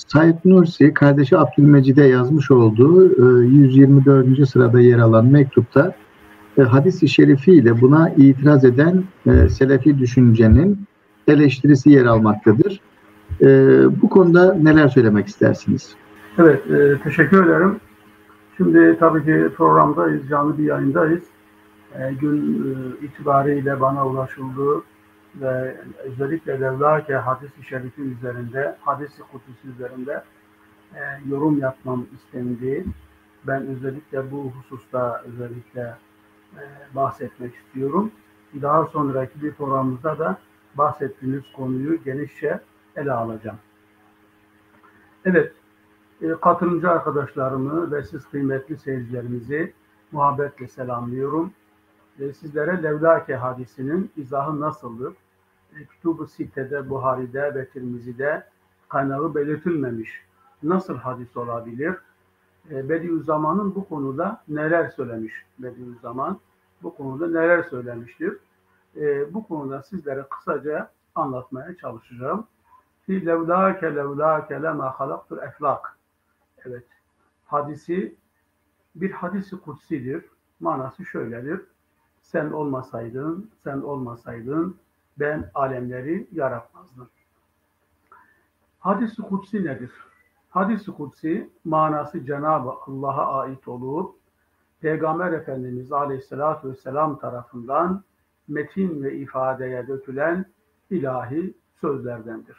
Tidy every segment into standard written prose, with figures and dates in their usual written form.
Said Nursi, kardeşi Abdülmecid'e yazmış olduğu 124. sırada yer alan mektupta hadis-i şerifiyle buna itiraz eden Selefi düşüncenin eleştirisi yer almaktadır. Bu konuda neler söylemek istersiniz? Evet, teşekkür ederim. Şimdi tabii ki programdayız, canlı bir yayındayız. Gün itibariyle bana ulaşıldığı ve özellikle Levlake hadis-i şerifi üzerinde, hadis-i kudüs üzerinde yorum yapmam istendi. Ben özellikle bu hususta bahsetmek istiyorum. Daha sonraki bir programımızda da bahsettiğiniz konuyu genişçe ele alacağım. Evet, katılımcı arkadaşlarımı ve siz kıymetli seyircilerimizi muhabbetle selamlıyorum. Sizlere Levlake hadisinin izahı nasıldır? Kütub-ı Sitte'de, Buhari'de ve Tirmizi'de kaynağı belirtilmemiş. Nasıl hadis olabilir? Bediüzzaman'ın bu konuda neler söylemiş? Bediüzzaman bu konuda neler söylemiştir? Bu konuda sizlere kısaca anlatmaya çalışacağım. Fi levlâke levlâke lemâ halaktul eflak. Evet, hadisi bir hadisi kutsidir. Manası şöyledir. Sen olmasaydın ben alemleri yaratmazdım. Hadis-i kutsi nedir? Hadis-i kutsi manası Cenab-ı Allah'a ait olup Peygamber Efendimiz Aleyhisselatü Vesselam tarafından metin ve ifadeye dökülen ilahi sözlerdendir.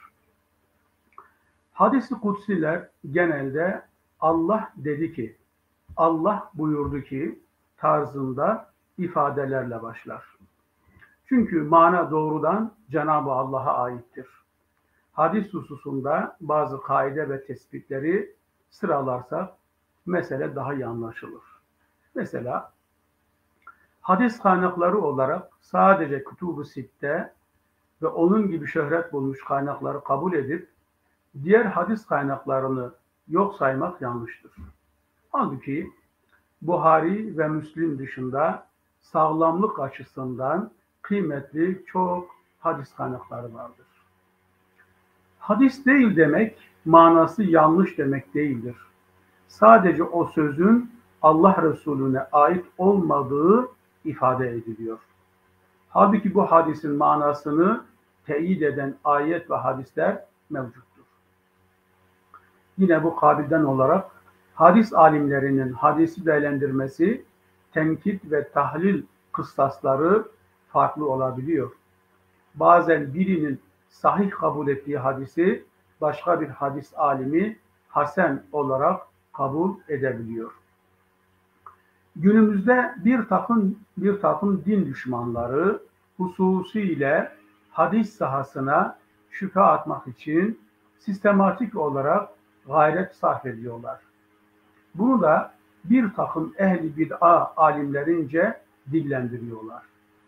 Hadis-i kutsiler genelde Allah dedi ki, Allah buyurdu ki tarzında ifadelerle başlar. Çünkü mana doğrudan Cenab-ı Allah'a aittir. Hadis hususunda bazı kaide ve tespitleri sıralarsak mesele daha iyi anlaşılır. Mesela hadis kaynakları olarak sadece Kütub-ı Sitte ve onun gibi şöhret bulmuş kaynakları kabul edip diğer hadis kaynaklarını yok saymak yanlıştır. Halbuki Buhari ve Müslim dışında sağlamlık açısından kıymetli çok hadis kaynakları vardır. Hadis değil demek, manası yanlış demek değildir. Sadece o sözün Allah Resulüne ait olmadığı ifade ediliyor. Halbuki bu hadisin manasını teyit eden ayet ve hadisler mevcuttur. Yine bu kabilden olarak hadis alimlerinin hadisi değerlendirmesi, tenkit ve tahlil kıstasları farklı olabiliyor. Bazen birinin sahih kabul ettiği hadisi başka bir hadis alimi hasen olarak kabul edebiliyor. Günümüzde bir takım din düşmanları hususiyle hadis sahasına şüphe atmak için sistematik olarak gayret sarf ediyorlar. Bunu da bir takım ehli bid'a alimlerince dillendiriyorlar.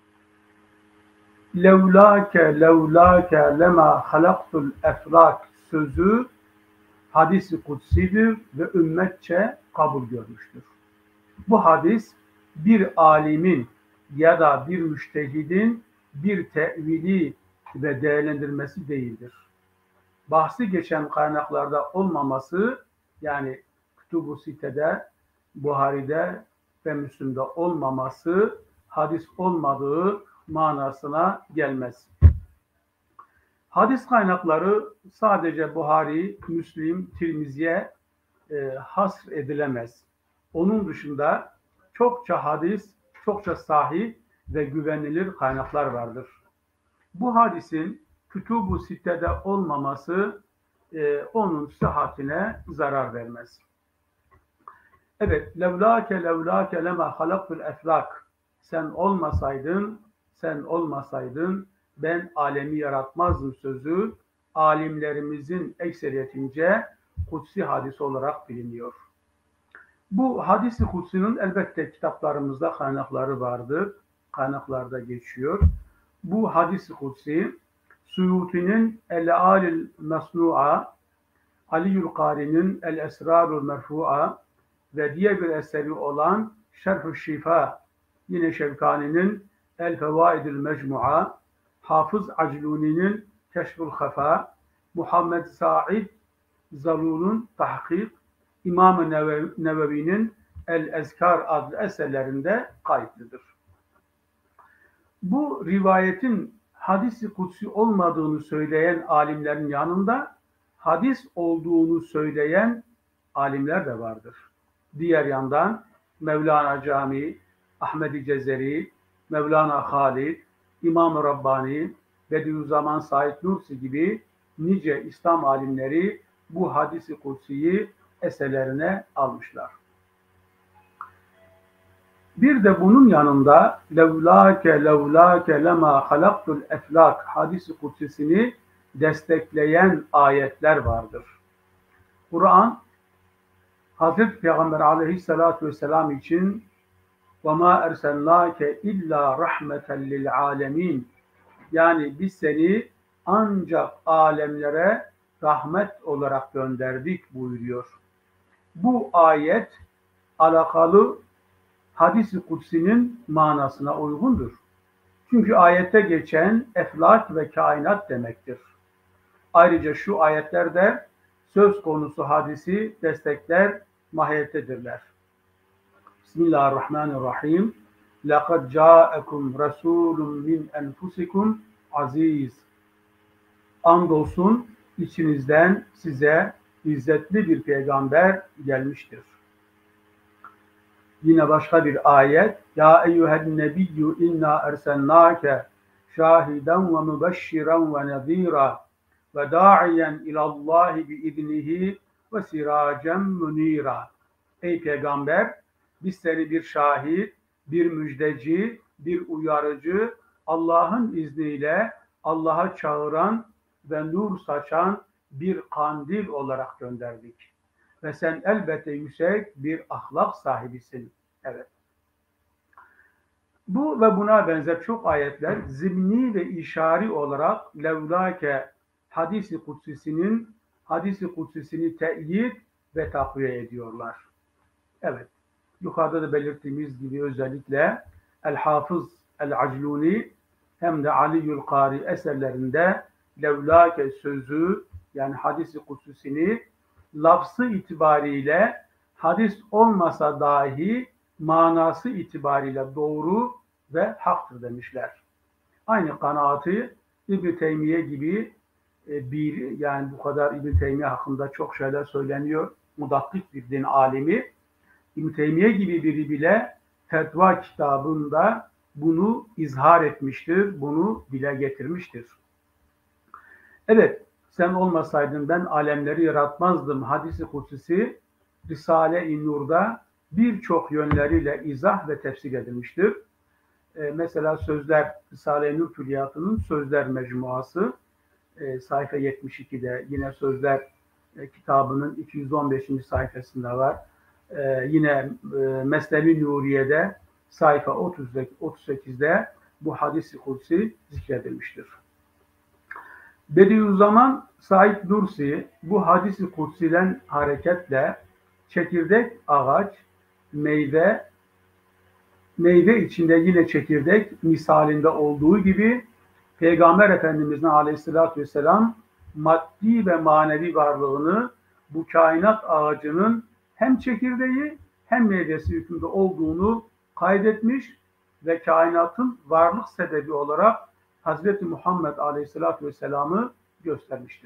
Levlâke lemâ halaktul eflak sözü hadis-i kutsidir ve ümmetçe kabul görmüştür. Bu hadis bir alimin ya da bir müştehidin bir tevili ve değerlendirmesi değildir. Bahsi geçen kaynaklarda olmaması, yani Kütub-ı Sitte'de, Buhari'de ve Müslim'de olmaması hadis olmadığı manasına gelmez. Hadis kaynakları sadece Buhari, Müslim, Tirmizi'ye hasr edilemez. Onun dışında çokça hadis, çokça sahih ve güvenilir kaynaklar vardır. Bu hadisin Kütub-ı Sitte'de olmaması onun sıhhatine zarar vermez. Evet, levlâke lemâ halaktul eflak. Sen olmasaydın ben alemi yaratmazdım sözü alimlerimizin ekseriyetince kutsi hadis olarak biliniyor. Bu hadis-i kutsinin elbette kitaplarımızda kaynakları vardır. Kaynaklarda geçiyor. Bu hadis-i kutsi Suyuti'nin El-Alil Mesnu'a, Ali'ül Kari'nin El-Esrarul Merfu'a ve diğer bir eseri olan Şerh-ü Şifa, yine Şevkani'nin El-Fevaidül Mecmu'a, Hafız Acluni'nin Keşful Hafa, Muhammed Said Zalul'un tahkik, İmam-ı Nevevi'nin El-Ezkar adlı eserlerinde kayıtlıdır. Bu rivayetin hadis-i kutsi olmadığını söyleyen alimlerin yanında hadis olduğunu söyleyen alimler de vardır. Diğer yandan Mevlana Cami, Ahmed-i Cezeri, Mevlana Halid, İmam-ı Rabbani, Bediüzzaman Said Nursi gibi nice İslam alimleri bu hadis-i kutsiyi eserlerine almışlar. Bir de bunun yanında levlâke lemâ halaktul eflak hadis-i kutsisini destekleyen ayetler vardır. Kur'an, Hazreti Peygamber aleyhissalâtu vesselam için وَمَا اَرْسَلْنَاكَ اِلَّا رَحْمَةً لِلْعَالَمِينَ yani biz seni ancak alemlere rahmet olarak gönderdik buyuruyor. Bu ayet alakalı hadis-i kutsinin manasına uygundur. Çünkü ayette geçen eflak ve kainat demektir. Ayrıca şu ayetlerde söz konusu hadisi destekler mahiyettedirler. Bismillahirrahmanirrahim. لَقَدْ جَاءَكُمْ رَسُولٌ مِنْ أَنْفُسِكُمْ aziz. Andolsun içinizden size izzetli bir peygamber gelmiştir. Yine başka bir ayet. Ya eyyühen nebiyyü inna erselnâke şahiden ve mübeşşiren ve nezîra ve da'iyen ilallahi biiznihi ve siracen münîra. Ey peygamber, biz seni bir şahit, bir müjdeci, bir uyarıcı, Allah'ın izniyle Allah'a çağıran ve nur saçan bir kandil olarak gönderdik. Ve sen elbette yüksek bir ahlak sahibisin. Evet. Bu ve buna benzer çok ayetler zimni ve işari olarak levlâke hadis-i kutsisini teyit ve takviye ediyorlar. Evet. Yukarıda da belirttiğimiz gibi özellikle El-Hafız El-Acluni hem de Ali'ül Kari eserlerinde levlâke sözü yani hadis-i kutsisini lafzı itibariyle hadis olmasa dahi manası itibariyle doğru ve haktır demişler. Aynı kanaati İbn-i Teymiye gibi yani bu kadar İbn-i Teymiye hakkında çok şeyler söyleniyor. Mudakkik bir din alimi. İbn-i Teymiye gibi biri bile fetva kitabında bunu izhar etmiştir, bunu dile getirmiştir. Evet, sen olmasaydın ben alemleri yaratmazdım hadis-i kutsisi Risale-i Nur'da birçok yönleriyle izah ve tefsir edilmiştir. Mesela Sözler, Risale-i Nur Külliyatı'nın Sözler Mecmuası sayfa 72'de, yine Sözler kitabının 215. sayfasında var. Yine Mesnevi Nuriye'de sayfa 38'de bu hadis-i kutsi zikredilmiştir. Bediüzzaman Said Nursi bu hadis-i kutsiden hareketle çekirdek ağaç, meyve içinde yine çekirdek misalinde olduğu gibi Peygamber Efendimiz'in aleyhissalatü vesselam maddi ve manevi varlığını bu kainat ağacının hem çekirdeği hem meyvesi hükmünde olduğunu kaydetmiş ve kainatın varlık sebebi olarak Hazreti Muhammed Aleyhisselatü Vesselam'ı göstermiştir.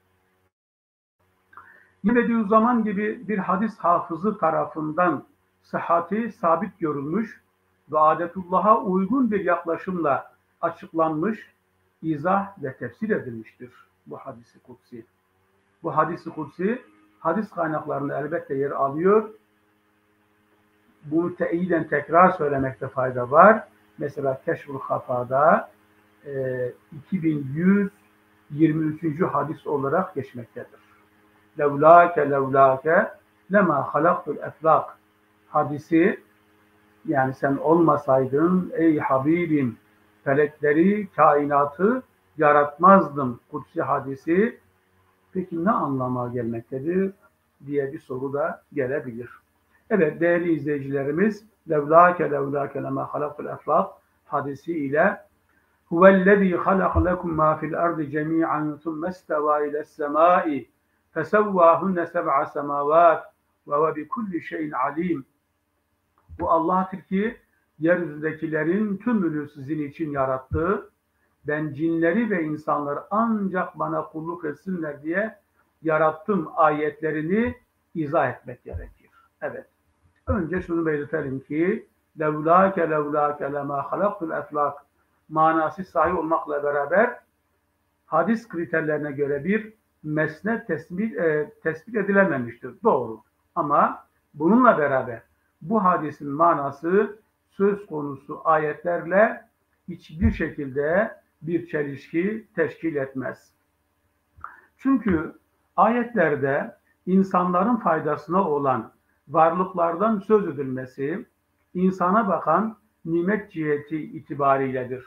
Yine Bediüzzaman gibi bir hadis hafızı tarafından sıhhati sabit görülmüş ve adetullah'a uygun bir yaklaşımla açıklanmış, izah ve tefsir edilmiştir bu hadis-i kutsi. Bu hadis-i kutsi hadis kaynaklarında elbette yer alıyor. Bunu teyiden tekrar söylemekte fayda var. Mesela Keşf-ül Hafa'da 2123. hadis olarak geçmektedir. Levlâke lemâ halaktul eflak hadisi, yani sen olmasaydın ey Habibim felekleri, kainatı yaratmazdım kutsi hadisi. Peki ne anlama gelmektedir diye bir soru da gelebilir. Evet değerli izleyicilerimiz, levlâke lemâ halaktul eflak hadisi ile huvellezî halak lekum mâ fil ardı cemî'an thumme istevâ iles semâi فَسَوَّاهُنَّ سَبْعَ سَمَاوَاتٍ وَهُوَ بِكُلِّ شَيْءٍ عَلِيمٌ. Bu Allah'tır ki yeryüzündekilerin tümünü sizin için yarattı. Ben cinleri ve insanları ancak bana kulluk etsinler diye yarattım ayetlerini izah etmek gerekir. Evet. Önce şunu belirtelim ki levlâke lemâ halaktul eflak manası sahi olmakla beraber hadis kriterlerine göre bir mesnet tespit edilememiştir. Doğru. Ama bununla beraber bu hadisin manası söz konusu ayetlerle hiçbir şekilde bir çelişki teşkil etmez. Çünkü ayetlerde insanların faydasına olan varlıklardan söz edilmesi, insana bakan nimet ciheti itibariyledir.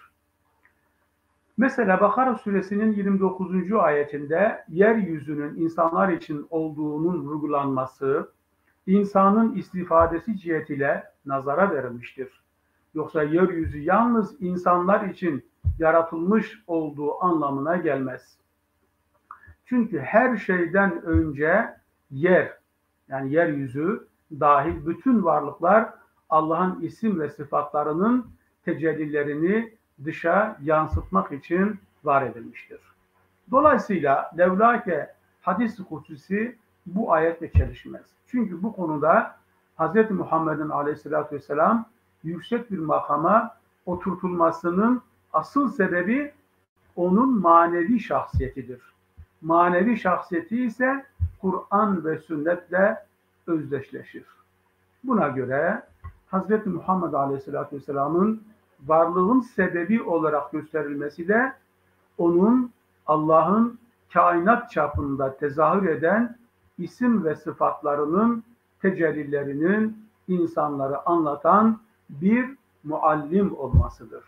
Mesela Bakara suresinin 29. ayetinde yeryüzünün insanlar için olduğunun vurgulanması, insanın istifadesi cihetiyle nazara verilmiştir. Yoksa yeryüzü yalnız insanlar için yaratılmış olduğu anlamına gelmez. Çünkü her şeyden önce yer, yani yeryüzü dahil bütün varlıklar Allah'ın isim ve sıfatlarının tecellilerini dışa yansıtmak için var edilmiştir. Dolayısıyla levlâke hadis-i kutsisi bu ayetle çelişmez. Çünkü bu konuda Hz. Muhammed'in aleyhissalatü vesselam yüksek bir makama oturtulmasının asıl sebebi onun manevi şahsiyetidir. Manevi şahsiyeti ise Kur'an ve sünnetle özdeşleşir. Buna göre Hz. Muhammed Aleyhisselatü Vesselam'ın varlığın sebebi olarak gösterilmesi de onun Allah'ın kainat çapında tezahür eden isim ve sıfatlarının tecellilerinin insanları anlatan bir muallim olmasıdır.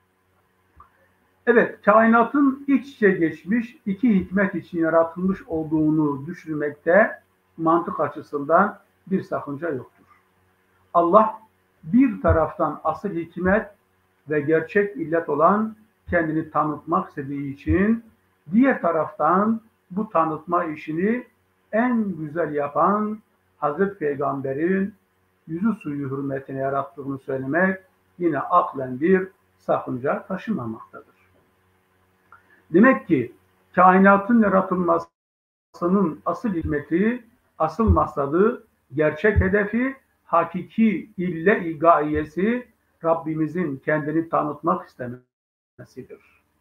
Evet, kainatın iç içe geçmiş iki hikmet için yaratılmış olduğunu düşünmekte mantık açısından bir sakınca yoktur. Allah bir taraftan asıl hikmet ve gerçek illet olan kendini tanıtmak istediği için diğer taraftan bu tanıtma işini en güzel yapan Hazreti Peygamber'in yüzü suyu hürmetine yarattığını söylemek yine aklen bir sakınca taşımamaktadır. Demek ki kainatın yaratılmasının asıl hikmeti, asıl maksadı, gerçek hedefi, hakiki ille-i gaiyesi Rabbimizin kendini tanıtmak istemesidir.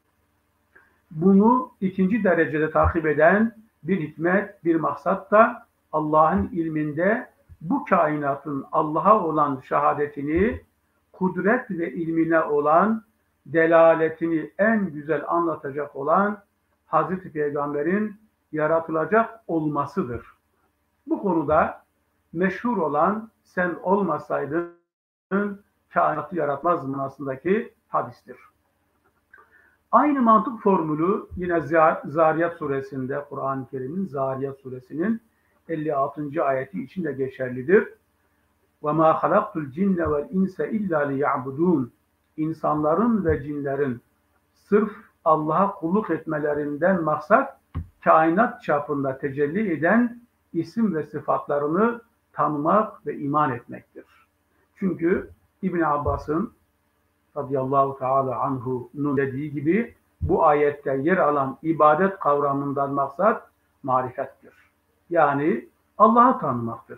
Bunu ikinci derecede takip eden bir hikmet, bir maksat da Allah'ın ilminde bu kainatın Allah'a olan şehadetini, kudret ve ilmine olan delaletini en güzel anlatacak olan Hazreti Peygamber'in yaratılacak olmasıdır. Bu konuda meşhur olan sen olmasaydın kainatı yaratmaz manasındaki hadistir. Aynı mantık formülü yine Zariyat suresinde, Kur'an-ı Kerim'in Zariyat suresinin 56. ayeti için de geçerlidir. وَمَا خَلَقْتُ الْجِنَّ وَالْاِنْسَ اِلَّا لِيَعْبُدُونَ İnsanların ve cinlerin sırf Allah'a kulluk etmelerinden maksat kainat çapında tecelli eden isim ve sıfatlarını tanımak ve iman etmektir. Çünkü İbn Abbas'ın radıyallahu teala anhu'nun dediği gibi bu ayette yer alan ibadet kavramından maksat marifettir. Yani Allah'ı tanımaktır.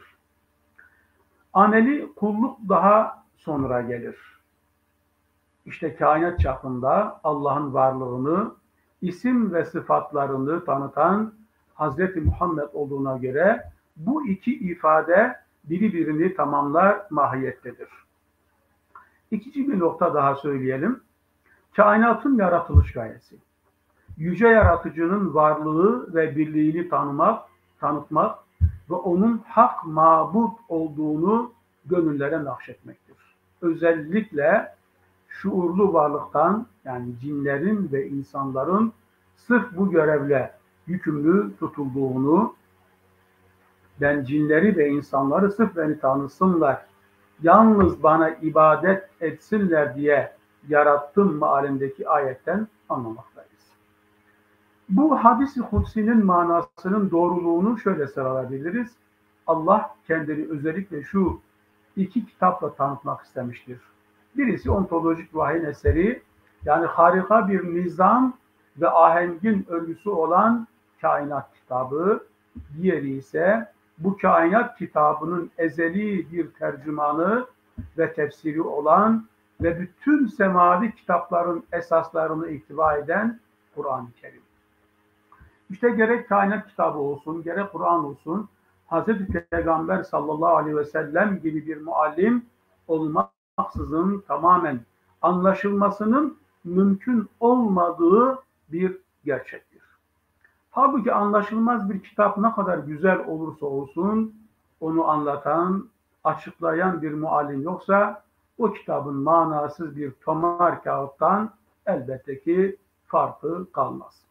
Ameli kulluk daha sonra gelir. İşte kainat çapında Allah'ın varlığını, isim ve sıfatlarını tanıtan Hazreti Muhammed olduğuna göre bu iki ifade birbirini tamamlar mahiyettedir. İkinci bir nokta daha söyleyelim. Kainatın yaratılış gayesi. Yüce Yaratıcı'nın varlığı ve birliğini tanıtmak ve onun hak mabut olduğunu gönüllere nakşetmektir. Özellikle şuurlu varlıktan, yani cinlerin ve insanların sırf bu görevle yükümlü tutulduğunu, ben cinleri ve insanları sırf beni tanısınlar, yalnız bana ibadet etsinler diye yarattım mealindeki ayetten anlamaktayız. Bu hadis-i kutsinin manasının doğruluğunu şöyle sıralayabiliriz. Allah kendini özellikle şu iki kitapla tanıtmak istemiştir. Birisi ontolojik vahyin eseri, yani harika bir nizam ve ahengin örgüsü olan kainat kitabı. Diğeri ise bu kainat kitabının ezeli bir tercümanı ve tefsiri olan ve bütün semavi kitapların esaslarını ihtiva eden Kur'an-ı Kerim. İşte gerek kainat kitabı olsun, gerek Kur'an olsun, Hazreti Peygamber sallallahu aleyhi ve sellem gibi bir muallim olmaksızın tamamen anlaşılmasının mümkün olmadığı bir gerçektir. Halbuki anlaşılmaz bir kitap ne kadar güzel olursa olsun, onu anlatan, açıklayan bir muallim yoksa, o kitabın manasız bir tomar kağıttan elbette ki farkı kalmaz.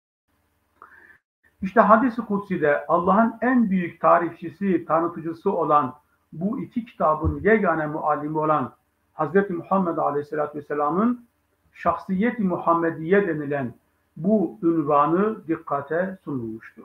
İşte hadis-i kutsi'de Allah'ın en büyük tarifçisi, tanıtıcısı olan bu iki kitabın yegane muallimi olan Hz. Muhammed Aleyhisselatü Vesselam'ın şahsiyet-i Muhammediye denilen bu ünvanı dikkate sunulmuştur.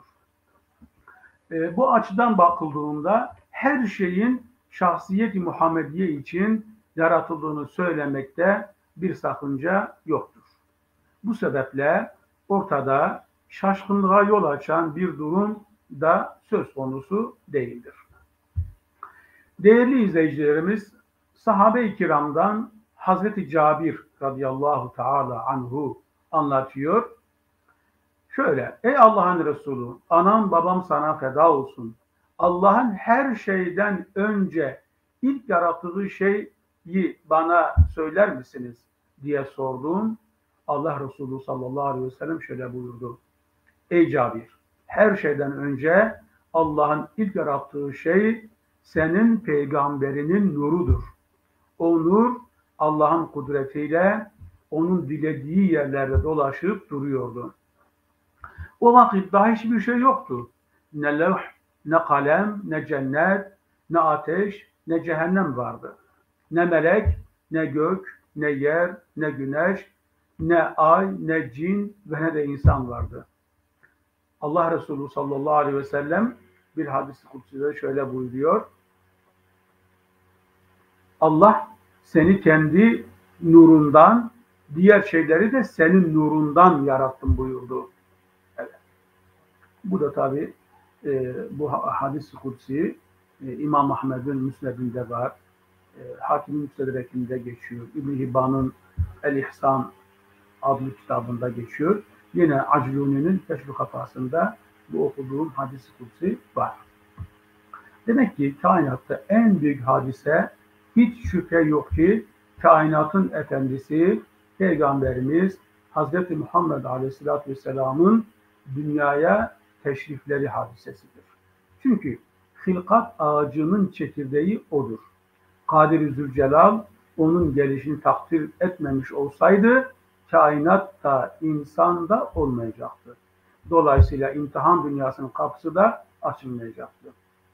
Bu açıdan bakıldığında her şeyin şahsiyet-i Muhammediye için yaratıldığını söylemekte bir sakınca yoktur. Bu sebeple ortada şaşkınlığa yol açan bir durum da söz konusu değildir. Değerli izleyicilerimiz, sahabe-i kiramdan Hazreti Cabir radıyallahu teala anhu anlatıyor. Şöyle, ey Allah'ın Resulü, anam babam sana feda olsun. Allah'ın her şeyden önce ilk yarattığı şeyi bana söyler misiniz diye sordum. Allah Resulü sallallahu aleyhi ve sellem şöyle buyurdu. Ey Cabir, her şeyden önce Allah'ın ilk yarattığı şey senin peygamberinin nurudur. O nur Allah'ın kudretiyle onun dilediği yerlerde dolaşıp duruyordu. O vakit daha hiçbir şey yoktu. Ne levh, ne kalem, ne cennet, ne ateş, ne cehennem vardı. Ne melek, ne gök, ne yer, ne güneş, ne ay, ne cin ve ne de insan vardı. Allah Resulü sallallahu aleyhi ve sellem bir hadis-i kutside şöyle buyuruyor. Allah seni kendi nurundan, diğer şeyleri de senin nurundan yarattım buyurdu. Evet. Bu da tabi bu hadis-i kutsi İmam Ahmed'in Müsned'inde var. Hakim-i Müstedrek'inde geçiyor. İbn-i Hibban'ın El-İhsan adlı kitabında geçiyor. Yine Acluni'nin Keşf-i Kafasında bu okuduğum hadis-i kutsi var. Demek ki kainatta en büyük hadise hiç şüphe yok ki kainatın efendisi Peygamberimiz Hz. Muhammed Aleyhisselatü Vesselam'ın dünyaya teşrifleri hadisesidir. Çünkü hilkat ağacının çekirdeği odur. Kadir-i Zülcelal onun gelişini takdir etmemiş olsaydı kainat da insan da olmayacaktı. Dolayısıyla imtihan dünyasının kapısı da açılmayacaktı.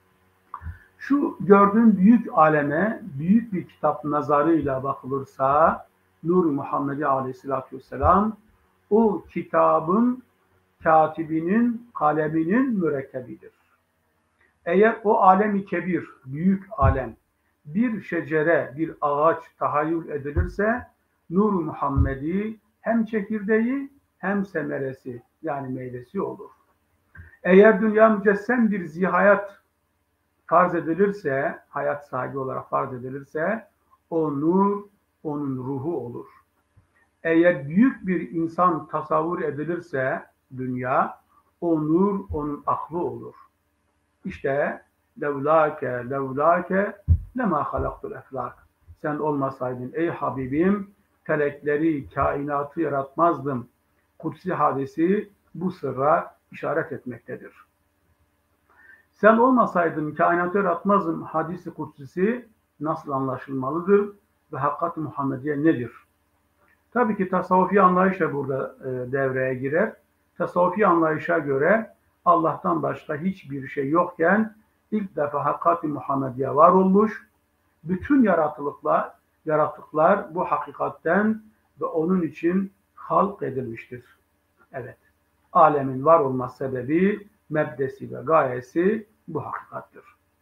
Şu gördüğüm büyük aleme büyük bir kitap nazarıyla bakılırsa Nur-i Muhammedi Aleyhisselatü Vesselam o kitabın katibinin kaleminin mürekkebidir. Eğer o alem-i kebir, büyük alem, bir şecere, bir ağaç tahayyül edilirse Nur-u Muhammedi hem çekirdeği hem semeresi yani meyvesi olur. Eğer dünya mücessem bir zihayat farz edilirse, hayat sahibi olarak farz edilirse o nur onun ruhu olur. Eğer büyük bir insan tasavvur edilirse dünya, o nur onun aklı olur. İşte levlâke lemâ halaktul eflâk. Sen olmasaydın ey Habibim felekleri, kainatı yaratmazdım. Kutsi hadisi bu sırra işaret etmektedir. Sen olmasaydın kainatı yaratmazdım hadisi kutsisi nasıl anlaşılmalıdır ve hakikat-ı Muhammediye nedir? Tabii ki tasavvufi anlayış da burada devreye girer. Tasavvufi anlayışa göre Allah'tan başka hiçbir şey yokken ilk defa hakikat-ı Muhammediye var olmuş. Bütün yaratıklar bu hakikatten ve onun için halk edilmiştir. Evet. alemin var olma sebebi, mebdesi ve gayesi bu hakikattir.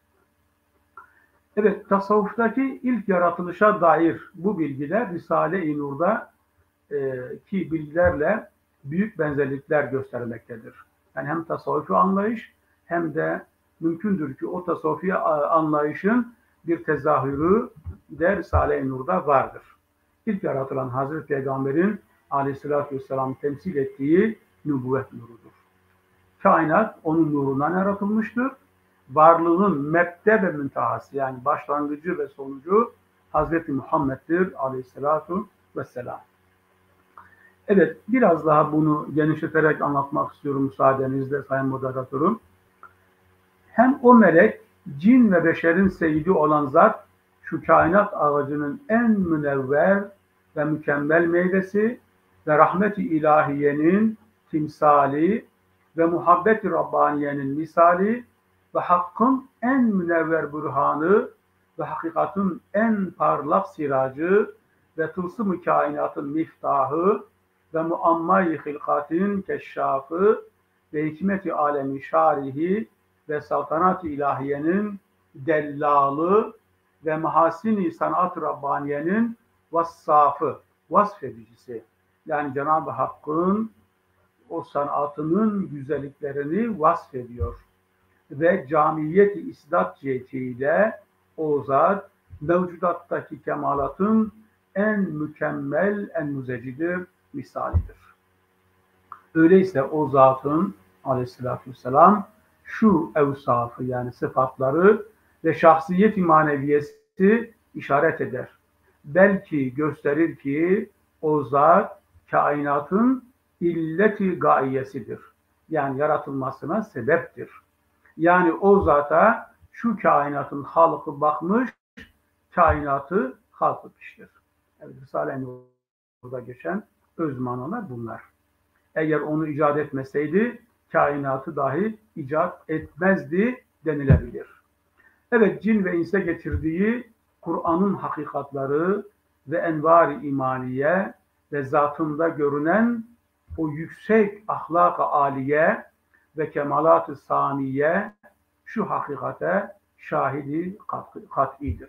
Evet, tasavvuftaki ilk yaratılışa dair bu bilgiler Risale-i Nur'da ki bilgilerle büyük benzerlikler göstermektedir. Yani hem tasavvufi anlayış hem de mümkündür ki o tasavvufi anlayışın bir tezahürü de Risale-i Nur'da vardır. İlk yaratılan Hazreti Peygamber'in aleyhissalatü vesselam temsil ettiği nübüvvet nurudur. Kainat onun nurundan yaratılmıştır. Varlığın mebde ve müntehası yani başlangıcı ve sonucu Hazreti Muhammed'dir aleyhissalatu vesselam. Evet, biraz daha bunu genişleterek anlatmak istiyorum müsaadenizle sayın moderatörüm. Hem o melek, cin ve beşerin seyyidi olan zat, şu kainat ağacının en münevver ve mükemmel meyvesi ve rahmet-i ilahiyenin timsali ve muhabbet-i Rabbaniye'nin misali ve hakkın en münevver burhanı ve hakikatin en parlak siracı ve tılsım-ı kainatın miftahı ve muamma-i hilkatin keşşafı ve hikmet-i alemi şarihi ve saltanat-ı ilahiyenin dellalı ve mahasin-i sanat-ı Rabbaniye'nin vassafı, vasfedicisi. Yani Cenab-ı Hakk'ın o sanatının güzelliklerini vasfediyor. Ve camiyet-i isdat cihetiyle o zat mevcudattaki kemalatın en mükemmel, en müzecidir, misalidir. Öyleyse o zatın aleyhissalatü vesselam şu evsafı yani sıfatları ve şahsiyet-i maneviyesi işaret eder. Belki gösterir ki o zat kainatın illet-i gaiyesidir. Yani yaratılmasına sebeptir. Yani o zata şu kainatın halkı bakmış, kainatı halk etmiştir. Evet, Risale-i Nur'da geçen öz manalar bunlar. Eğer onu icat etmeseydi, kainatı dahi icat etmezdi denilebilir. Evet, cin ve inse getirdiği Kur'an'ın hakikatları ve envar-ı imaniye ve zatında görünen o yüksek ahlak-ı âliye ve kemalat-ı saniye şu hakikate şahidi kat'idir.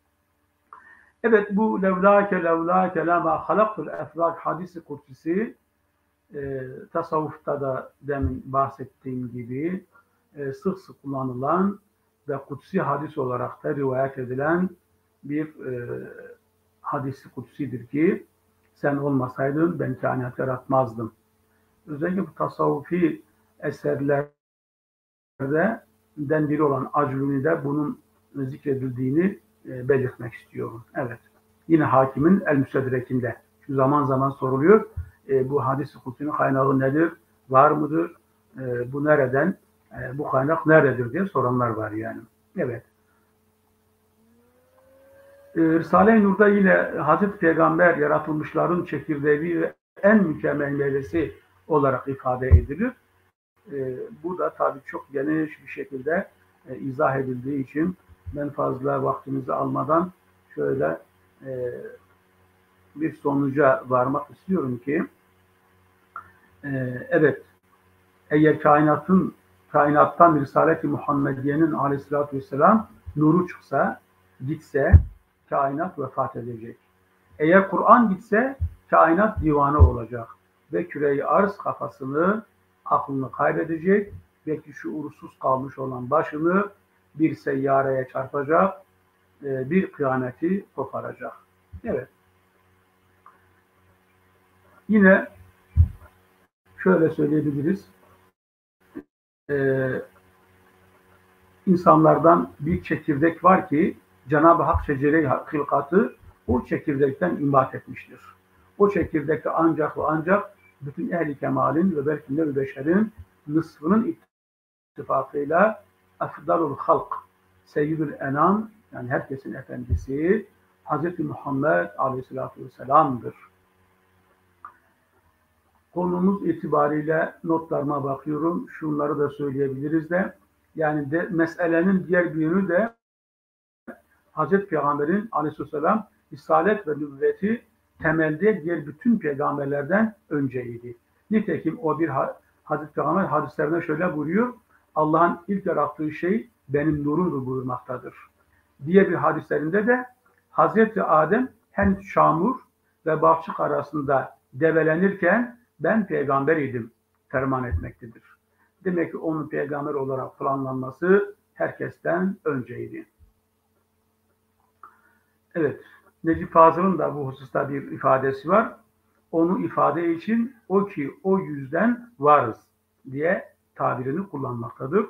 Evet, bu levlâke lâmâ halaktul eflâk hadisi kutsisi tasavvufta da demin bahsettiğim gibi sık sık kullanılan ve kutsi hadis olarak da rivayet edilen bir hadisi kutsidir ki sen olmasaydın ben kainat yaratmazdım. Özellikle bu tasavvufi eserlerde biri olan Acluni'de bunun zikredildiğini belirtmek istiyorum. Evet. Yine Hakim'in El-Müstedrek'inde. Şu zaman zaman soruluyor. Bu hadis-i kutsinin kaynağı nedir? Var mıdır? Bu nereden? Bu kaynak nerededir diye soranlar var yani. Evet. Risale-i Nur'da yine Hazreti Peygamber yaratılmışların çekirdeği ve en mükemmel meyvesi olarak ifade edilir. Bu da tabii çok geniş bir şekilde izah edildiği için ben fazla vaktinizi almadan şöyle bir sonuca varmak istiyorum ki evet, eğer kainattan Risalet-i Muhammediye'nin aleyhissalatü vesselam nuru çıksa, gitse kainat vefat edecek. Eğer Kur'an gitse kainat divane olacak ve küre-i arz kafasını, aklını kaybedecek, belki şuursuz kalmış olan başını bir seyyareye çarpacak, bir kıyameti koparacak. Evet. Yine şöyle söyleyebiliriz. İnsanlardan bir çekirdek var ki Cenab-ı Hak şecere-i hilkatı o çekirdekten imbat etmiştir. O çekirdekte ancak ve ancak bütün ehli kemalin ve belki de beşerin nısfının ittifakıyla efdalul halk, seyyidül enam yani herkesin efendisi Hz. Muhammed aleyhissalatü vesselam'dır. Konumuz itibariyle notlarıma bakıyorum. Şunları da söyleyebiliriz de. Yani meselenin diğer bir yönü de Hz. Peygamber'in aleyhisselam risalet ve nübüvveti temelde diğer bütün peygamberlerden önceydi. Nitekim o bir Hazreti Peygamber hadislerinde şöyle buyuruyor. Allah'ın ilk yarattığı şey benim nurumdur buyurmaktadır. Diye bir hadislerinde de Hazreti Adem henüz çamur ve balçık arasında develenirken ben peygamber idim ferman etmektedir. Demek ki onun peygamber olarak planlanması herkesten önceydi. Evet, Necip Fazıl'ın da bu hususta bir ifadesi var. Onu ifade için o ki o yüzden varız diye tabirini kullanmaktadır.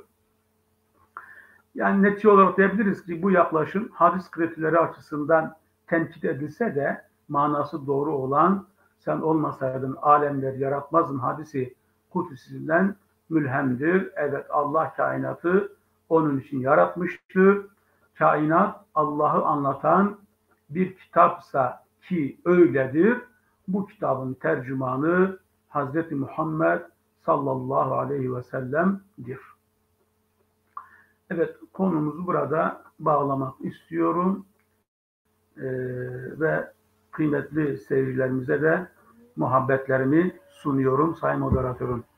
Yani netice olarak diyebiliriz ki bu yaklaşım hadis kriterleri açısından tenkit edilse de manası doğru olan sen olmasaydın alemleri yaratmazdın hadisi kudüsünden mülhemdir. Evet Allah kainatı onun için yaratmıştır. Kainat Allah'ı anlatan bir kitapsa ki öyledir. Bu kitabın tercümanı Hazreti Muhammed sallallahu aleyhi ve sellem'dir. Evet, konumuzu burada bağlamak istiyorum ve kıymetli seyircilerimize de muhabbetlerimi sunuyorum Sayın Moderatörüm.